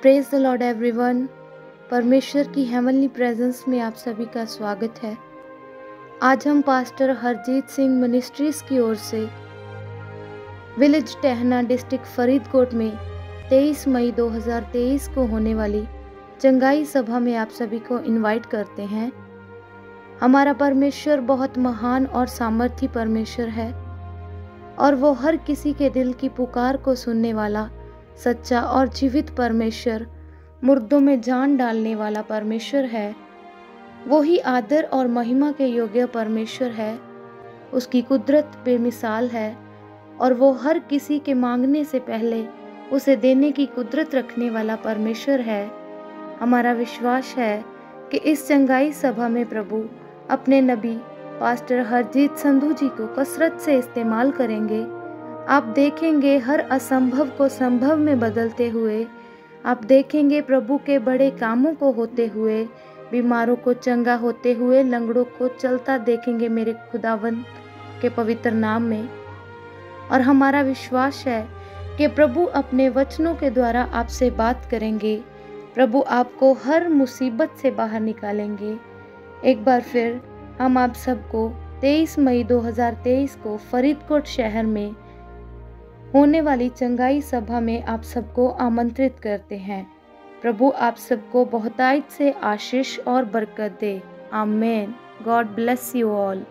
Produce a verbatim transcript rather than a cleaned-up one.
Praise the Lord everyone. परमेश्वर की heavenly presence में आप सभी का स्वागत है। आज हम पास्टर हरजीत सिंह मिनिस्ट्रीज की ओर से विलेज टहना डिस्ट्रिक्ट फरीदकोट में तेईस मई दो हज़ार तेईस को होने वाली चंगाई सभा में आप सभी को इनवाइट करते हैं। हमारा परमेश्वर बहुत महान और सामर्थी परमेश्वर है और वो हर किसी के दिल की पुकार को सुनने वाला सच्चा और जीवित परमेश्वर, मुर्दों में जान डालने वाला परमेश्वर है। वो ही आदर और महिमा के योग्य परमेश्वर है। उसकी कुदरत बेमिसाल है और वो हर किसी के मांगने से पहले उसे देने की कुदरत रखने वाला परमेश्वर है। हमारा विश्वास है कि इस चंगाई सभा में प्रभु अपने नबी पास्टर हरजीत संधू जी को कसरत से इस्तेमाल करेंगे। आप देखेंगे हर असंभव को संभव में बदलते हुए। आप देखेंगे प्रभु के बड़े कामों को होते हुए, बीमारों को चंगा होते हुए, लंगड़ों को चलता देखेंगे मेरे खुदावन के पवित्र नाम में। और हमारा विश्वास है कि प्रभु अपने वचनों के द्वारा आपसे बात करेंगे। प्रभु आपको हर मुसीबत से बाहर निकालेंगे। एक बार फिर हम आप सबको तेईस मई दो हज़ार तेईस को फरीदकोट शहर में होने वाली चंगाई सभा में आप सबको आमंत्रित करते हैं। प्रभु आप सबको बहुतायत से आशीष और बरकत दे। आमीन। God bless you all.